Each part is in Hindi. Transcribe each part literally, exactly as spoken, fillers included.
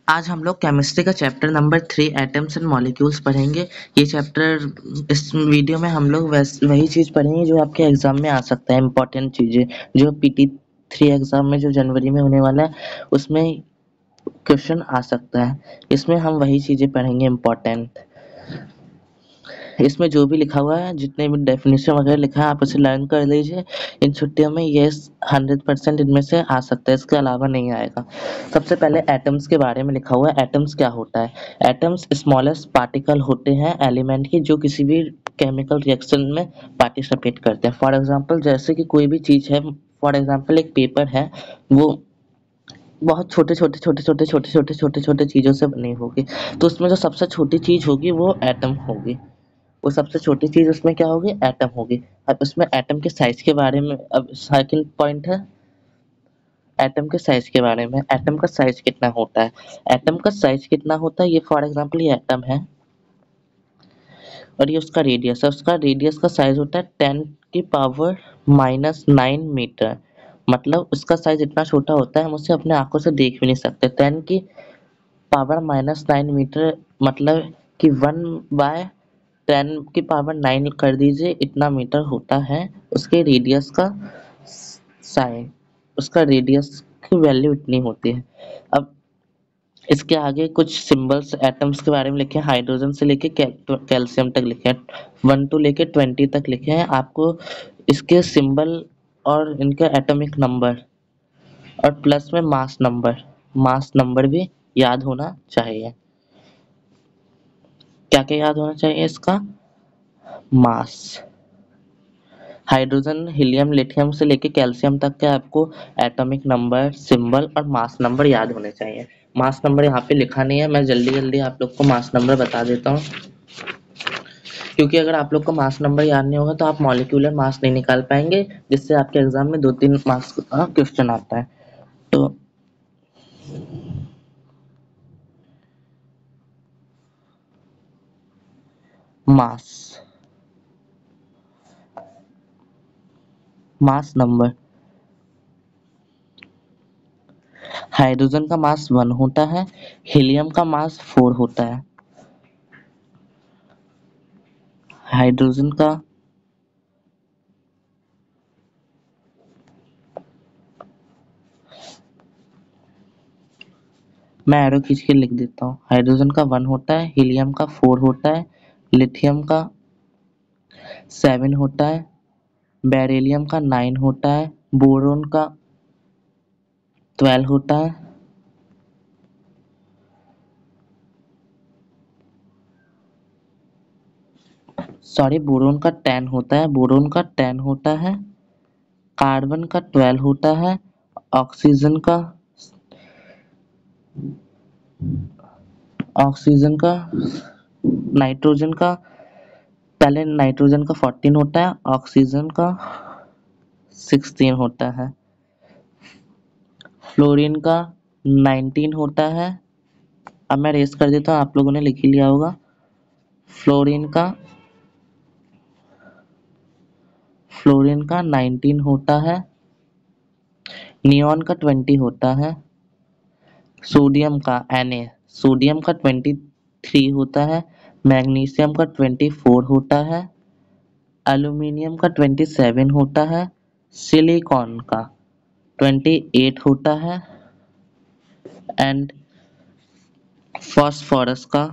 आज हम लोग केमिस्ट्री का chapter number three atoms and molecules पढ़ेंगे। ये चैप्टर इस वीडियो में हम लोग वैस वही चीज़ पढ़ेंगे जो आपके एग्जाम में आ सकता है, इम्पोर्टेंट चीज़ें जो पीटी थ्री एग्जाम में जो जनवरी में होने वाला है उसमें क्वेश्चन आ सकता है। इसमें हम वही चीज़ें पढ़ेंगे इम्पोर्टेंट। इसमें जो भी लिखा हुआ है, जितने भी डेफिनेशन वगैरह लिखा है, आप उसे लर्न कर लीजिए। इन छुट्टियों में ये हंड्रेड परसेंट इनमें से आ सकता है, इसके अलावा नहीं आएगा। सबसे पहले एटम्स के बारे में लिखा हुआ है। एटम्स क्या होता है? एटम्स स्मॉलेस्ट पार्टिकल होते हैं एलिमेंट की, जो किसी भी केमिकल रिएक्शन में पार्टिसिपेट करते हैं। फॉर एग्जाम्पल, जैसे कि कोई भी चीज़ है, फॉर एग्जाम्पल एक पेपर है, वो बहुत छोटे छोटे छोटे छोटे छोटे छोटे छोटे छोटे चीज़ों से बनी होगी, तो उसमें जो सबसे छोटी चीज़ होगी वो एटम होगी। वो सबसे छोटी चीज उसमें क्या होगी? एटम होगी। अब उसमें एटम के साइज के बारे में अब सेकंड पॉइंट है, एटम के साइज के बारे में। एटम का साइज कितना होता है? एटम का साइज कितना होता है, ये फॉर एग्जांपल ये एटम है और ये उसका रेडियस है। उसका रेडियस का साइज होता है टेन की पावर माइनस नाइन मीटर। मतलब उसका साइज इतना छोटा होता है हम उसे अपने आंखों से देख भी नहीं सकते। टेन की पावर माइनस नाइन मीटर मतलब कि वन बाय टेन की पावर नाइन कर दीजिए, इतना मीटर होता है उसके रेडियस का साइन। उसका रेडियस की वैल्यू इतनी होती है। अब इसके आगे कुछ सिंबल्स एटम्स के बारे में लिखे हैं। हाइड्रोजन से लेके कैल्शियम तक लिखे हैं, वन टू लेके ट्वेंटी तक लिखे हैं। आपको इसके सिंबल और इनका एटॉमिक नंबर और प्लस में मास नंबर मास नंबर भी याद होना चाहिए। क्या क्या याद होना चाहिए इसका? मास। हाइड्रोजन, हीलियम, लिथियम से लेके कैल्शियम तक के आपको एटॉमिक नंबर, सिंबल और मास नंबर याद होने चाहिए। मास नंबर यहाँ पे लिखा नहीं है, मैं जल्दी जल्दी आप लोग को मास नंबर बता देता हूँ, क्योंकि अगर आप लोग को मास नंबर याद नहीं होगा तो आप मॉलिक्यूलर मास नहीं निकाल पाएंगे, जिससे आपके एग्जाम में दो तीन मार्क्स का क्वेश्चन आता है। तो मास मास नंबर, हाइड्रोजन का मास वन होता है, हीलियम का मास फोर होता है। हाइड्रोजन का मैं एरो खींच के लिख देता हूँ। हाइड्रोजन का वन होता है, हीलियम का फोर होता है, लिथियम का सेवन होता है, बेरिलियम का नाइन होता है, बोरोन का ट्वेल्व होता है, सॉरी बोरोन का टेन होता है, बोरोन का टेन होता है, कार्बन का ट्वेल्व होता है, ऑक्सीजन का ऑक्सीजन का नाइट्रोजन का पहले नाइट्रोजन का फोर्टीन होता है, ऑक्सीजन का सिक्सटीन होता है, फ्लोरीन का नाइनटीन होता है। अब मैं रेस कर देता हूँ, आप लोगों ने लिख ही लिया होगा। फ्लोरीन का फ्लोरीन का नाइनटीन होता है, नियॉन का ट्वेंटी होता है, सोडियम का Na सोडियम का ट्वेंटी थ्री होता है, मैग्नीशियम का ट्वेंटी फोर होता है, एल्यूमिनियम का ट्वेंटी सेवन होता है, सिलिकॉन का ट्वेंटी एट होता है एंड फास्फोरस का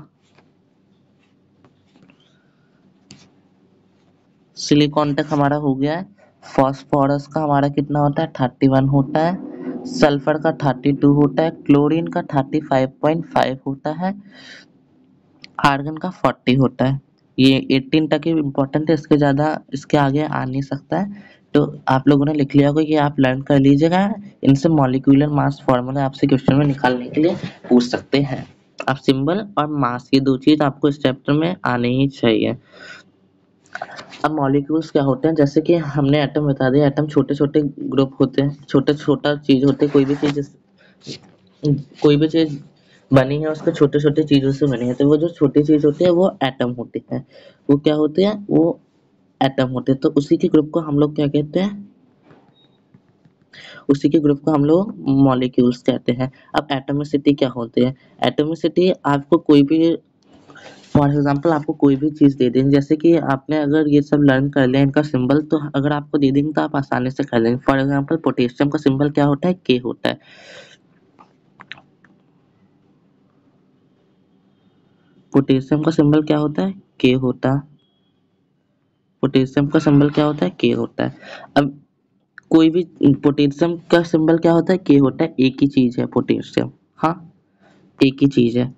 सिलिकॉन तक हमारा हो गया है। फास्फोरस का हमारा कितना होता है? थर्टी वन होता है, सल्फर का थर्टी टू होता है, क्लोरीन का थर्टी फाइव पॉइंट फाइव होता है, आर्गन का फोर्टी होता है। ये एटीन तक ही इम्पोर्टेंट है, इसके ज़्यादा इसके आगे आ नहीं सकता है। तो आप लोगों ने लिख लिया होगा, कि आप लर्न कर लीजिएगा। इनसे मॉलिक्यूलर मास फॉर्मूला आपसे क्वेश्चन में निकालने के लिए पूछ सकते हैं। अब सिंबल और मास, ये दो चीज आपको इस चैप्टर में आनी ही चाहिए। अब मॉलिक्यूल्स क्या होते हैं? जैसे कि हमने एटम बता दिया, एटम छोटे छोटे ग्रुप होते हैं, छोटे छोटा चीज होते हैं। कोई भी चीज कोई भी चीज बनी है उसके छोटे छोटे चीजों से बनी है, तो वो जो छोटी चीज होती है वो एटम होती है। वो क्या होती है? वो एटम होते हैं। तो उसी के ग्रुप को हम लोग क्या कहते हैं? उसी के ग्रुप को हम लोग मॉलिक्यूल्स कहते हैं। अब एटॉमिसिटी क्या होती है? एटॉमिसिटी आपको कोई भी, फॉर एग्जाम्पल आपको कोई भी चीज दे दें, जैसे कि आपने अगर ये सब लर्न कर लिया इनका सिंबल, तो अगर आपको दे देंगे तो आप आसानी से कर लेंगे। फॉर एग्जाम्पल पोटेशियम का सिंबल क्या होता है? के होता है। पोटेशियम का सिंबल क्या होता है? के होता है। पोटेशियम का सिंबल क्या होता है? के होता है। अब कोई भी, पोटेशियम का सिंबल क्या होता है? के होता है। एक ही चीज है पोटेशियम, हाँ एक ही चीज है।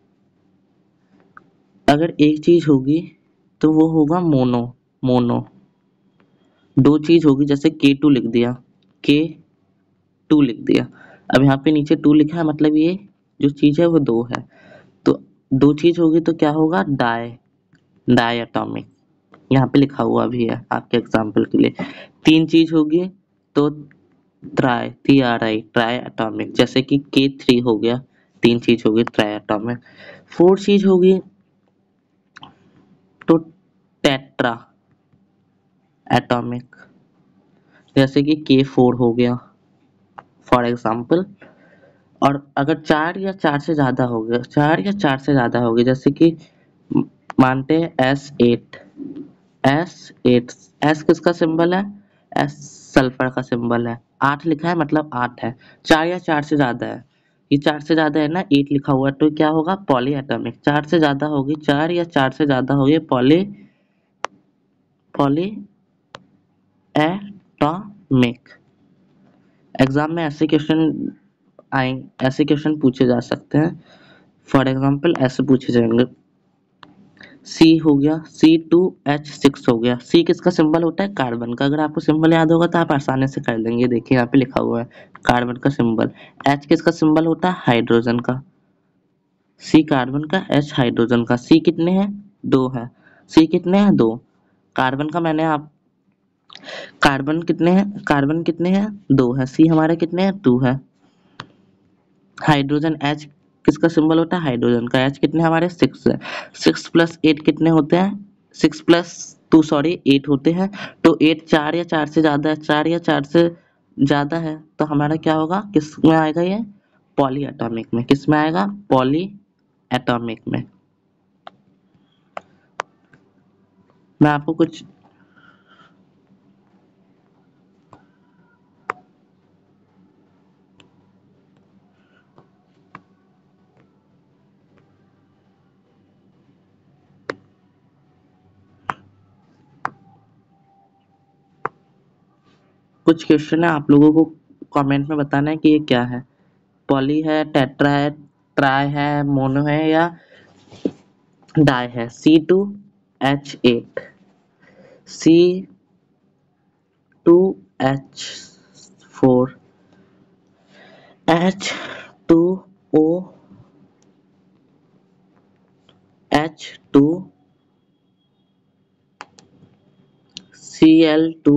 अगर एक चीज होगी तो वो होगा मोनो। मोनो दो चीज होगी, जैसे के टू लिख दिया, के टू लिख दिया। अब यहाँ पे नीचे टू लिखा है, मतलब ये जो चीज है वो दो है। तो दो चीज होगी तो क्या होगा? डाई, डाई एटॉमिक, यहाँ पे लिखा हुआ भी है आपके एग्जाम्पल के लिए। तीन चीज होगी तो tri, T R I, tri atomic, जैसे कि के थ्री हो गया, तीन चीज होगी ट्राई एटॉमिक। फोर चीज होगी तो टेट्रा एटॉमिक, जैसे कि के फोर हो गया फॉर एग्जाम्पल। और अगर चार या चार से ज्यादा हो गया, चार या चार से ज्यादा हो गया, जैसे कि म- मानते हैं S eight, S eight, S किसका सिंबल है? एस सल्फर का सिंबल है। आठ लिखा है मतलब आठ है। चार या चार से ज्यादा है, ये चार से ज्यादा है ना, एट लिखा हुआ है, तो क्या होगा? Poly atomic. चार से ज्यादा होगी, चार या चार से ज्यादा होगी, पॉली, पॉली एटॉमिक। एग्जाम में ऐसे क्वेश्चन आएंगे, ऐसे क्वेश्चन पूछे जा सकते हैं। फॉर एग्जाम्पल ऐसे पूछे जाएंगे, सी हो गया, सी टू एच सिक्स हो गया। सी किसका सिंबल होता है? कार्बन का। अगर आपको सिंबल याद होगा तो आप आसानी से कर लेंगे। देखिए यहाँ पे लिखा हुआ है कार्बन का सिंबल। एच किसका सिंबल होता है? हाइड्रोजन का। सी कार्बन का, एच हाइड्रोजन का। सी कितने हैं? दो है। सी कितने हैं? दो। कार्बन का मैंने आप, कार्बन कितने हैं? कार्बन कितने हैं? दो है। सी हमारे कितने हैं? टू है। हाइड्रोजन, एच किसका सिंबल होता है? हाइड्रोजन का। एच कितने हमारे? सिक्स है। सिक्स प्लस एट कितने होते हैं? Six plus two sorry eight होते हैं। तो एट चार या चार से ज्यादा है, चार या चार से ज्यादा है, तो हमारा क्या होगा? किस में आएगा ये? पॉली एटॉमिक में। किस में आएगा? पॉली एटॉमिक में। मैं आपको कुछ कुछ क्वेश्चन है, आप लोगों को कमेंट में बताना है कि ये क्या है। पॉली है, टेट्रा है, ट्राई है, मोनो है, या डाई है। C two H eight, C two H four, H two O, H two, C L two,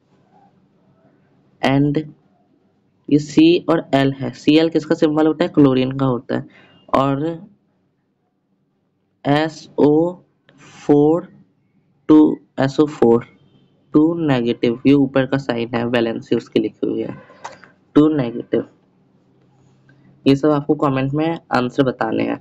and ये सी और एल है। सी एल किसका सिंबल होता है? क्लोरीन का होता है। और S O four, two S O four, two negative, ये ऊपर का साइन है, वैलेंसी उसकी लिखी हुई है, टू नेगेटिव। ये सब आपको कमेंट में आंसर बताने हैं।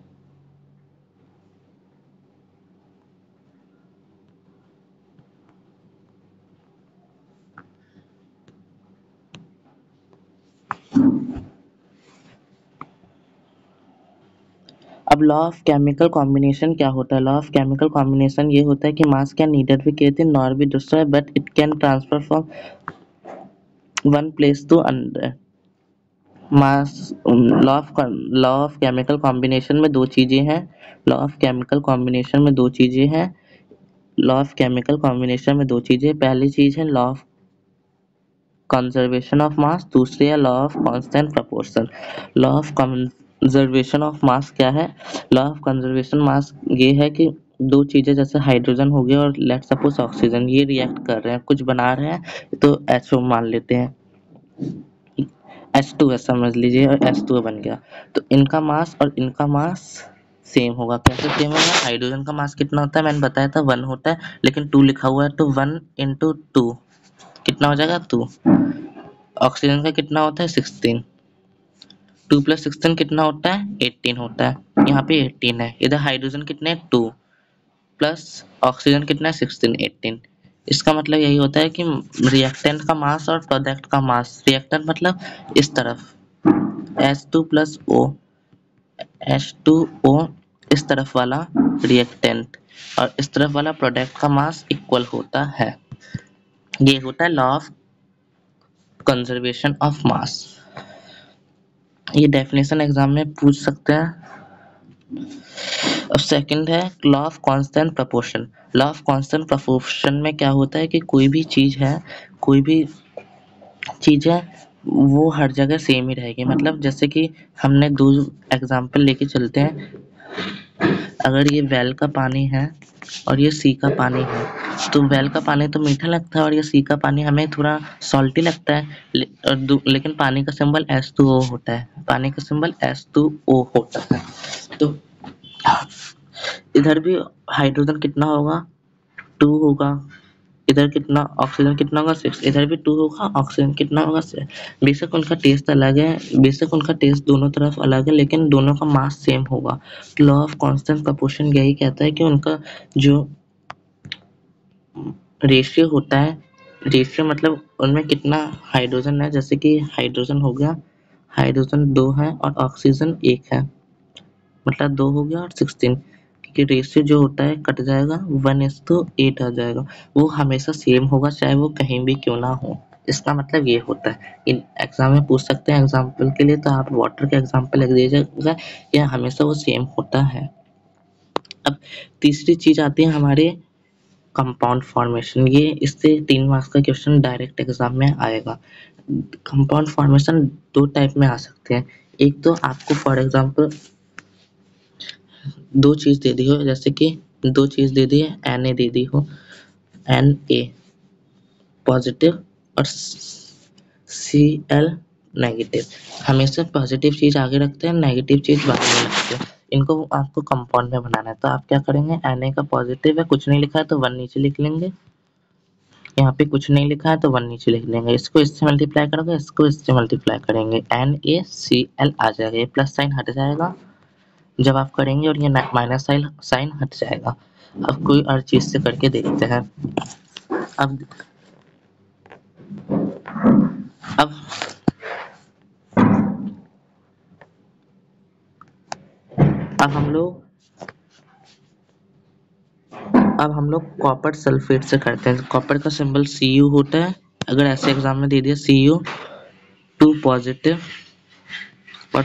अब लॉ ऑफ केमिकल कॉम्बिनेशन क्या होता है? लॉ ऑफ केमिकल कॉम्बिनेशन ये होता है कि mass can neither be created nor be destroy, but it can transfer from one place to another. Mass, law of law of chemical combination में दो चीजें हैं। लॉ ऑफ केमिकल कॉम्बिनेशन में दो चीजें हैं। लॉ ऑफ केमिकल कॉम्बिनेशन में दो चीजें, पहली चीज है law of conservation of mass, दूसरी है law of constant proportion. Law of conservation of mass क्या है? लॉ ऑफ कंजर्वेशन मास ये है कि दो चीजें जैसे हाइड्रोजन हो गया और लेट सपोज ऑक्सीजन, ये रिएक्ट कर रहे हैं, कुछ बना रहे हैं, तो एच ओ मान लेते हैं, एच टू है समझ लीजिए, और एच टू बन गया। तो इनका मास और इनका मास सेम होगा। कैसे सेम होगा? हाइड्रोजन का मास कितना होता है? मैंने बताया था वन होता है, लेकिन टू लिखा हुआ है, तो वन इंटू टू कितना हो जाएगा? टू। ऑक्सीजन का कितना होता है सिक्सटीन, टू प्लस सिक्सटीन कितना होता है एटीन होता है, यहाँ पे एटीन है। इधर हाइड्रोजन कितने हैं टू, प्लस ऑक्सीजन कितना है सिक्सटीन, एटीन। इसका मतलब यही होता है कि रिएक्टेंट का मास और प्रोडक्ट का मास, रिएक्टेंट मतलब इस तरफ H two plus O, H two O इस तरफ वाला रिएक्टेंट और इस तरफ वाला प्रोडक्ट का मास इक्वल होता है। ये होता है law of conservation of mass. ये डेफिनेशन एग्जाम में पूछ सकते हैं। अब सेकंड है law of constant proportion. Law of constant proportion में क्या होता है कि कोई भी चीज है, कोई भी चीज है वो हर जगह सेम ही रहेगी। मतलब जैसे कि हमने दो एग्जांपल लेके चलते हैं, अगर ये वेल का पानी है और ये सी का पानी है, तो वेल का पानी तो मीठा लगता है और ये सी का पानी हमें थोड़ा सॉल्टी लगता है, ले, और दू, लेकिन पानी का सिंबल एच टू ओ होता है, पानी का सिंबल एच टू ओ होता है। तो इधर भी हाइड्रोजन कितना होगा टू होगा, इधर कितना ऑक्सीजन कितना होगा सिक्स, इधर भी टू होगा, ऑक्सीजन कितना होगा सिक्स। बेशक उनका टेस्ट अलग है, बेशक उनका टेस्ट दोनों तरफ अलग है, लेकिन दोनों का मास सेम होगा। लॉ ऑफ कांस्टेंट प्रोपोर्शन यही कहता है कि उनका जो रेशियो होता है, रेशियो मतलब उनमें कितना हाइड्रोजन है, जैसे कि हाइड्रोजन हो गया, हाइड्रोजन दो है और ऑक्सीजन एक है, मतलब दो हो गया और सिक्सटीन कि रेशियो जो होता है कट जाएगा, वन इज टू एट आ जाएगा। वो हमेशा सेम होगा चाहे वो कहीं भी क्यों ना हो। इसका मतलब ये होता है। इन एग्जाम में पूछ सकते हैं एग्जाम्पल के लिए, तो आप वाटर के एग्जाम्पल लिख दीजिएगा, यह हमेशा वो सेम होता है। अब तीसरी चीज आती है हमारे कंपाउंड फॉर्मेशन। ये इससे तीन मार्क्स का क्वेश्चन डायरेक्ट एग्जाम में आएगा। कंपाउंड फॉर्मेशन दो टाइप में आ सकते हैं। एक तो आपको फॉर एग्जाम्पल दो चीज दे दी हो, जैसे कि दो चीज दे दी है, एन ए दे दी हो, एन ए पॉजिटिव और सी एल नेगेटिव। हमेशा पॉजिटिव चीज आगे रखते हैं, नेगेटिव चीज बाद में रखते हैं। इनको आपको कंपाउंड में बनाना है, तो आप क्या करेंगे, एन ए का पॉजिटिव है, कुछ नहीं लिखा है तो वन नीचे लिख लेंगे, यहाँ पे कुछ नहीं लिखा है तो वन नीचे लिख लेंगे, इसको इससे मल्टीप्लाई करोगे, इसको इससे मल्टीप्लाई करेंगे, एन ए सी एल आ जाएगा, ये प्लस साइन हट जाएगा जब आप करेंगे और ये माइनस साइन साइन हट जाएगा। अब कोई और चीज से करके देखते हैं। अब अब अब हम लोग अब हम लोग कॉपर सल्फेट से करते हैं। कॉपर का सिंबल सी यू होता है, अगर ऐसे एग्जाम में दे दिया सी यू टू पॉजिटिव और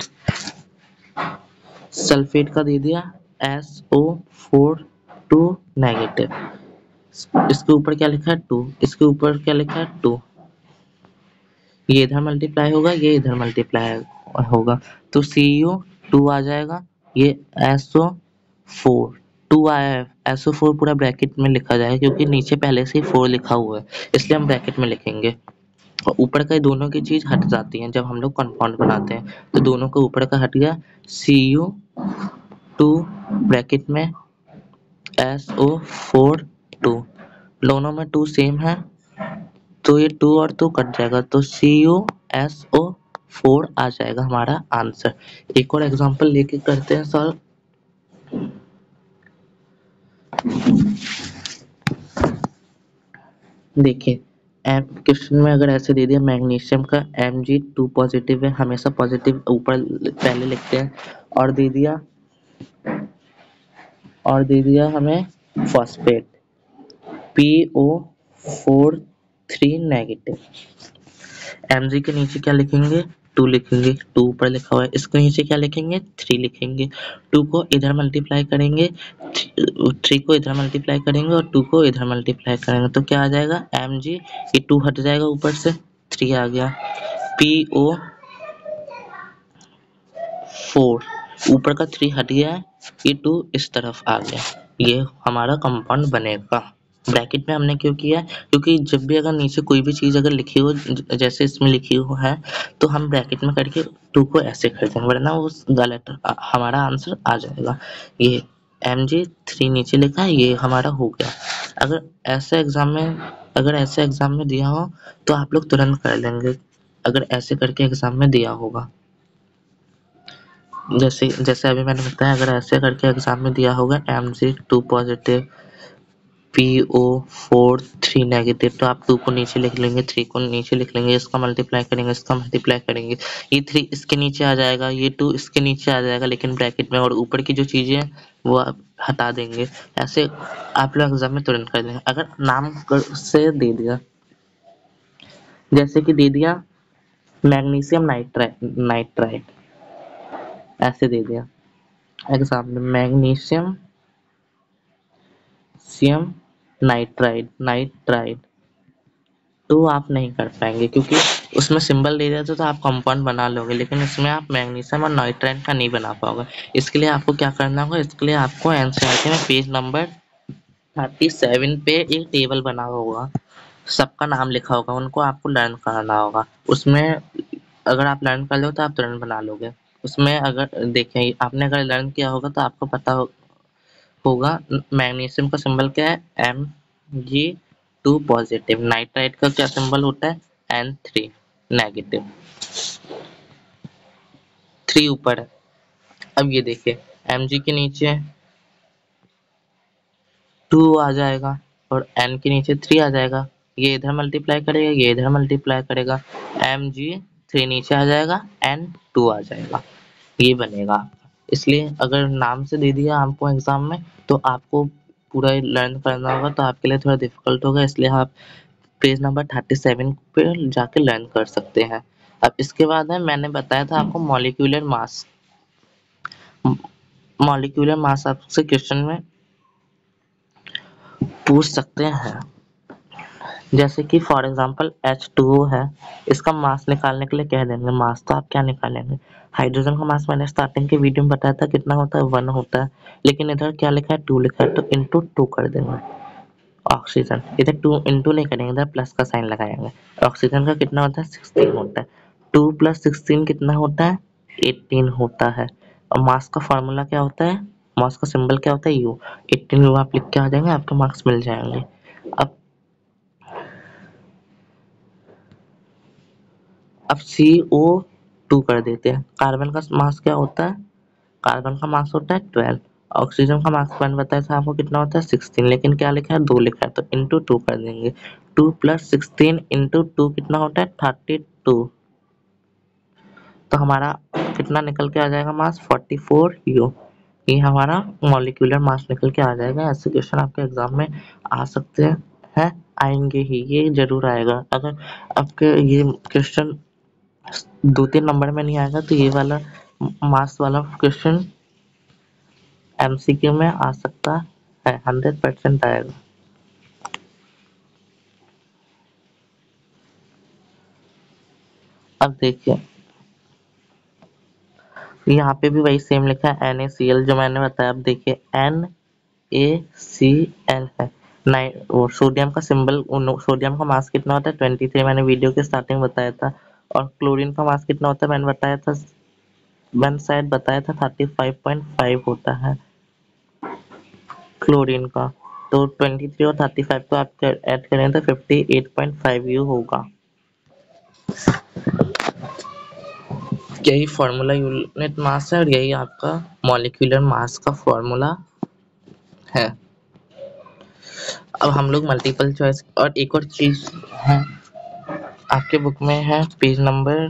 सल्फेट का दे दिया S O four two negative, इसके ऊपर क्या लिखा है टू, इसके ऊपर क्या लिखा है टू, ये इधर मल्टीप्लाई होगा, ये इधर मल्टीप्लाई होगा, तो सी यू टू आ जाएगा, ये एस ओ फोर टू आया है, एस ओ फोर पूरा ब्रैकेट में लिखा जाएगा क्योंकि नीचे पहले से ही फोर लिखा हुआ है, इसलिए हम ब्रैकेट में लिखेंगे। और ऊपर का दोनों की चीज हट जाती है जब हम लोग कंपाउंड बनाते हैं, तो दोनों का ऊपर का हट गया, सी यू टू ब्रैकेट में एस ओ फोर टू, दोनों में टू सेम है तो ये टू और टू कट जाएगा, तो C U S O four आ जाएगा हमारा आंसर। एक और एग्जांपल लेके करते हैं सॉल्व। देखिए क्वेश्चन में अगर ऐसे दे दिया मैग्नीशियम का एम जी टू पॉजिटिव है, हमेशा पॉजिटिव ऊपर पहले लिखते हैं, और दे दिया और दे दिया हमें phosphate P O four three negative, MG के नीचे क्या लिखेंगे टू लिखेंगे, टू ऊपर लिखा हुआ है, इसके नीचे क्या लिखेंगे थ्री लिखेंगे, टू को इधर मल्टीप्लाई करेंगे, थ्री को इधर मल्टीप्लाई करेंगे और टू को इधर मल्टीप्लाई करेंगे, तो क्या आ जाएगा एम जी, ये टू हट जाएगा ऊपर से, थ्री आ गया, पी ओ फोर ऊपर का थ्री हट गया है, ये टू इस तरफ आ गया, ये हमारा कंपाउंड बनेगा। ब्रैकेट में हमने क्यों किया, क्योंकि जब भी अगर नीचे कोई भी चीज अगर लिखी हो जैसे इसमें लिखी हो है, तो हम ब्रैकेट में करके टू को ऐसे कर देंगे, वरना वो गलत हमारा आंसर आ जाएगा। ये एम जी थ्री नीचे लिखा है, ये हमारा हो गया। अगर ऐसे एग्जाम में अगर ऐसे एग्जाम में दिया हो तो आप लोग तुरंत कर लेंगे, अगर ऐसे करके एग्जाम में दिया होगा, जैसे जैसे अभी मैंने बताया, अगर ऐसे करके एग्जाम में दिया होगा M G two positive, P O four three negative, तो आप टू को नीचे लिख लेंगे, थ्री को नीचे लिख लेंगे, इसका मल्टीप्लाई करेंगे, इसका मल्टीप्लाई करेंगे, ये थ्री इसके नीचे आ जाएगा, ये टू इसके नीचे आ जाएगा लेकिन ब्रैकेट में, और ऊपर की जो चीजें हैं वो आप हटा देंगे। ऐसे आप लोग एग्जाम में तुरंत कर देंगे। अगर नाम से दे दिया, जैसे कि दे दिया मैग्नीशियम नाइट्राइट नाइट्राइट ऐसे दे दिया एग्जाम में, मैग्नीशियम सियम नाइट्राइड नाइट्राइड तो आप नहीं कर पाएंगे, क्योंकि उसमें सिंबल दे देते तो आप कंपाउंड बना लोगे, लेकिन इसमें आप मैग्नीशियम और नाइट्राइड का नहीं बना पाओगे। इसके लिए आपको क्या करना होगा, इसके लिए आपको एनसीईआरटी में पेज नंबर थर्टी सेवन पे एक टेबल बना होगा, सबका नाम लिखा होगा, उनको आपको लर्न करना होगा। उसमें अगर आप लर्न कर लो तो आप तुरंत बना लोगे। उसमें अगर देखें, आपने अगर लर्न किया होगा तो आपको पता हो, होगा मैग्नीशियम का सिंबल क्या है, M G two positive, nitrite का क्या सिंबल होता है, एन थ्री नेगेटिव, थ्री ऊपर है। अब ये देखिए Mg के नीचे टू आ जाएगा और n के नीचे थ्री आ जाएगा, ये इधर मल्टीप्लाई करेगा, ये इधर मल्टीप्लाई करेगा, Mg थ्री नीचे आ जाएगा, n टू आ जाएगा, ये बनेगा आपका। इसलिए अगर नाम से दे दिया आपको एग्जाम में तो आपको पूरा लर्न करना होगा, तो आपके लिए थोड़ा डिफिकल्ट होगा, इसलिए आप पेज नंबर थर्टी सेवन पे जाके लर्न कर सकते हैं। अब इसके बाद है, मैंने बताया था आपको मॉलिक्यूलर मास। मॉलिक्यूलर मास आपसे क्वेश्चन में पूछ सकते हैं, जैसे कि for example H two O है, इसका मास निकालने के लिए कह देंगे, मास तो आप क्या निकालेंगे, हाइड्रोजन का मास मैंने स्टार्टिंग के वीडियो में बताया था कितना होता है, वन होता है, लेकिन इधर क्या लिखा है, टू लिखा है, तो इंटू टू कर देंगे। ऑक्सीजन इधर टू इंटू नहीं करेंगे, इधर प्लस का साइन लगाएंगे। ऑक्सीजन का कितना होता है, सिक्सटीन होता है, टू प्लस सिक्सटीन कितना होता है, एटीन होता है। और मास का फॉर्मूला क्या होता है, मास का सिंबल क्या होता है, यू, एटीन यू आप लिख के आ जाएंगे, आपके मार्क्स मिल जाएंगे। अब अब सी ओ टू कर देते हैं। कार्बन का मास क्या होता है, कार्बन का मास होता है ट्वेल्व, ऑक्सीजन का मास मैंने बताया था आपको कितना होता है, सिक्सटीन, लेकिन क्या लिखा है, दो लिखा है, तो इंटू टू कर देंगे। Two plus sixteen into two कितना होता है, थर्टी टू, तो हमारा कितना निकल के आ जाएगा मास, फोर्टी फोर यू, ये हमारा मॉलिक्यूलर मास निकल के आ जाएगा। ऐसे क्वेश्चन आपके एग्जाम में आ सकते हैं, आएंगे ही, ये जरूर आएगा। अगर आपके ये क्वेश्चन दो तीन नंबर में नहीं आएगा तो ये वाला मास वाला क्वेश्चन एमसीक्यू में आ सकता है, हंड्रेड परसेंट आएगा। अब देखिए यहाँ पे भी वही सेम लिखा है, NaCl जो मैंने बताया। अब देखिए NaCl है, नाइन सोडियम का सिंबल, सोडियम का मास कितना होता है, ट्वेंटी थ्री, मैंने वीडियो के स्टार्टिंग में बताया था। और क्लोरीन का मास कितना होता है, मैंने बताया था, मैंने शायद बताया था थर्टी फाइव पॉइंट फाइव होता है क्लोरीन का, तो ट्वेंटी थ्री और थर्टी फाइव को आप ऐड करें तो fifty eight point five U होगा। यही फॉर्मूला यूनिट मास है और यही आपका मॉलिक्यूलर मास का फॉर्मूला है। अब हम लोग मल्टीपल चॉइस, और एक और चीज है आपके बुक में है, पेज नंबर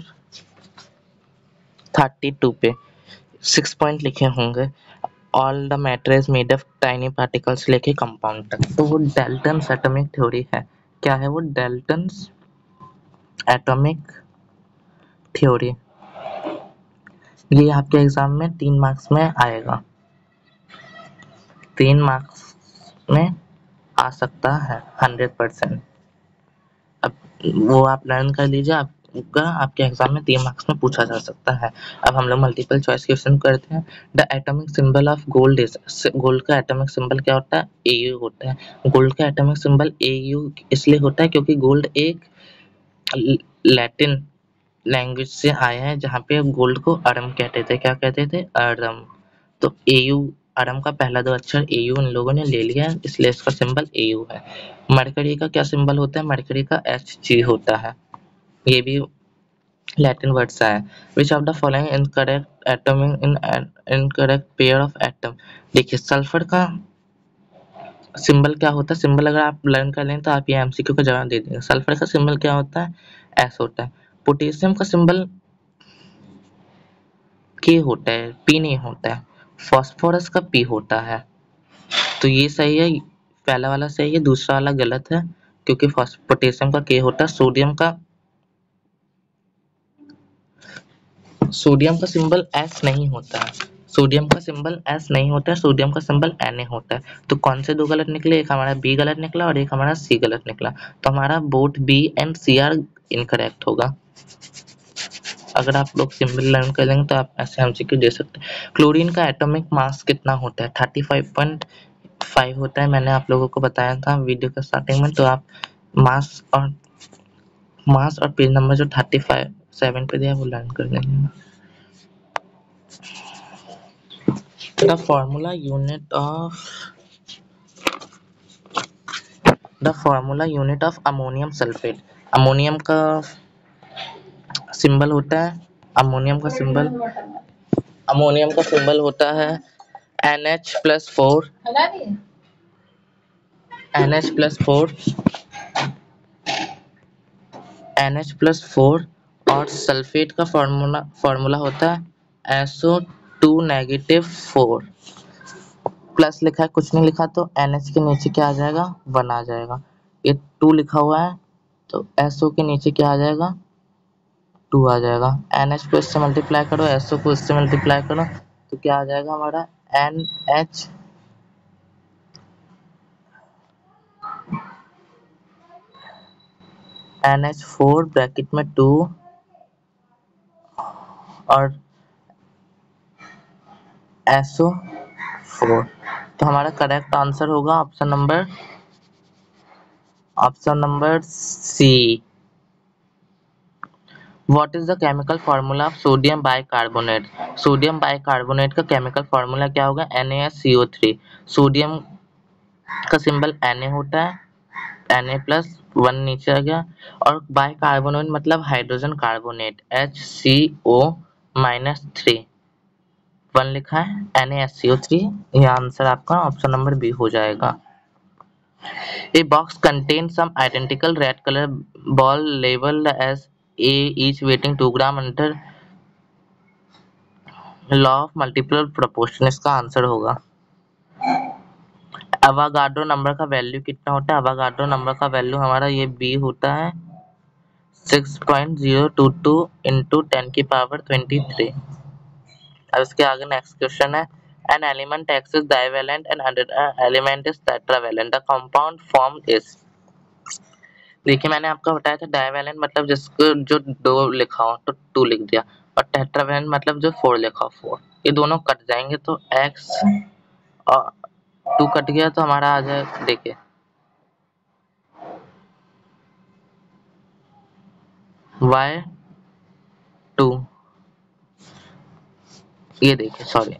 थर्टी टू पे सिक्स पॉइंट लिखे होंगे, all the matter is made of tiny particles लेके कंपाउंड तक, तो वो डाल्टन्स एटॉमिक थ्योरी है। क्या है वो, डाल्टन्स एटॉमिक थ्योरी। ये आपके एग्जाम में तीन मार्क्स में आएगा, तीन मार्क्स में आ सकता है हंड्रेड परसेंट। अब वो आप लर्न कर लीजिए, आपका आपके एग्जाम में तीन मार्क्स में पूछा जा सकता है। अब हम लोग मल्टीपल चॉइस क्वेश्चन करते हैं। The atomic symbol of gold is, gold का एटॉमिक सिंबल क्या होता है, एयू होता है। गोल्ड का एटॉमिक सिंबल एयू इसलिए होता है क्योंकि गोल्ड एक लैटिन लैंग्वेज से आया है, जहाँ पे गोल्ड को अरम कहते थे, क्या कहते थे, अरम। तो एयू, अरम का पहला दो अक्षर एयू इन लोगों ने ले लिया है, इसलिए इसका सिंबल एयू है। मरकरी का क्या सिंबल होता है, मरकरी का एच जी होता है, ये भी लैटिन वर्ड से है। Which of the following incorrect atomic in incorrect pair of atom. देखिए सल्फर का सिंबल क्या होता है, सिंबल अगर आप लर्न कर लें तो आप ये एमसीक्यू का जवाब दे देंगे। सल्फर का सिंबल क्या होता है, एस होता है। पोटेशियम का सिंबल के होता है, पी नहीं होता है। फास्फोरस का पी होता है। तो ये सही है, पहला वाला सही है, दूसरा वाला गलत है क्योंकि पोटेशियम का के होता है। सोडियम का सोडियम का सिंबल एस नहीं होता है। सोडियम का सिंबल एस नहीं होता है, सोडियम का सिंबल Na होता है। तो कौन से दो गलत निकले, एक हमारा बी गलत निकला और एक हमारा सी गलत निकला। तो हमारा both B and C are incorrect होगा। अगर आप लोग सिंबल लर्न कर लेंगे तो आप ऐसे एमसीक्यू दे सकते हैं। क्लोरीन का एटॉमिक मास कितना होता है, थर्टी फाइव पॉइंट फाइव होता है। मैंने आप लोगों को बताया था वीडियो के स्टार्टिंग में। तो आप मास और मास और पेज नंबर जो थर्टी फाइव सेवन पे दिया वो लर्न कर लेंगे। The formula unit of the formula unit of ammonium sulfate। Ammonium का सिंबल होता है अमोनियम का सिंबल अमोनियम का सिंबल होता है N H plus four N H plus four N H plus four और सल्फेट का फॉर्मूला फॉर्मूला होता है S O two negative four. Plus लिखा है, कुछ नहीं लिखा तो एन एच के नीचे क्या आ जाएगा, वन आ जाएगा। ये टू लिखा हुआ है तो एस ओ के नीचे क्या आ जाएगा, टू आ जाएगा। एन एच को इससे मल्टीप्लाई करो, एस ओ को इससे मल्टीप्लाई करो तो क्या आ जाएगा हमारा N H N H four bracket में टू और एस ओ फोर। तो हमारा करेक्ट आंसर होगा option number option number C. What is the chemical formula of sodium bicarbonate? Sodium bicarbonate का केमिकल फॉर्मूला क्या होगा, N A S C O three. Sodium का सिंबल Na होता है, Na प्लस वन नीचे आ गया। और बाइकार्बोनेट मतलब hydrogen carbonate, H C O minus three, one लिखा है Na S C O three. यह आंसर आपका ऑप्शन नंबर बी हो जाएगा। A box contains some identical red color ball labeled as A, each weighing two gram under law of multiple proportion. इसका आंसर होगा अवागाड्रो नंबर का वैल्यू कितना होता है। अवागाड्रो नंबर का वैल्यू हमारा ये बी होता है six point zero two two into ten की पावर ट्वेंटी थ्री। अब इसके आगे नेक्स्ट क्वेश्चन है, an element X is divalent and another element is tetravalent, the compound formed is। देखिए मैंने आपको बताया था डाइवैलेंट मतलब जिसको जो दो लिखा हो तो टू लिख दिया, और टेट्रावैलेंट मतलब जो फोर लिखा हो फोर। ये दोनों कट जाएंगे तो x और टू कट गया तो हमारा आ जाए, देखिए y टू, ये देखिए सॉरी,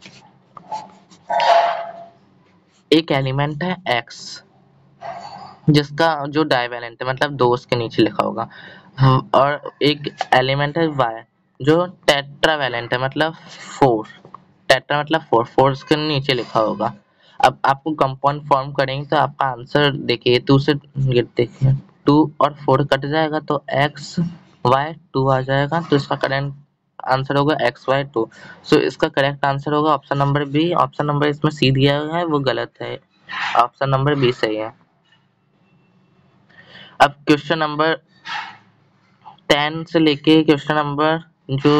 एक एलिमेंट है x जिसका जो डाइवैलेंट है मतलब दो उसके नीचे लिखा होगा, और एक एलिमेंट है y जो टेट्रावैलेंट है मतलब फोर, टेट्रा मतलब फोर, फोर उसके नीचे लिखा होगा। अब आपको कंपाउंड फॉर्म करेंगे तो आपका आंसर देखिए टू से देखिए टू और फोर कट जाएगा तो एक्स वाई टू आ जाएगा। तो इसका करेक्ट आंसर होगा एक्स वाई टू। सो इसका करेक्ट आंसर होगा option number B. Option number इसमें सी दिया हुआ है वो गलत है, ऑप्शन नंबर बी सही है। अब क्वेश्चन नंबर टेन से लेके क्वेश्चन नंबर जो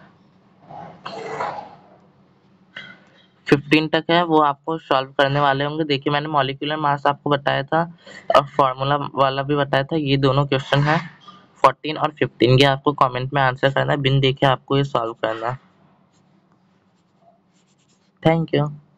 फिफ्टीन तक है वो आपको सॉल्व करने वाले होंगे। देखिए मैंने मॉलिक्यूलर मास आपको बताया था और फॉर्मूला वाला भी बताया था। ये दोनों क्वेश्चन है फोर्टीन और फिफ्टीन, ये आपको कमेंट में आंसर करना है, बिन देखे आपको ये सॉल्व करना है। Thank you.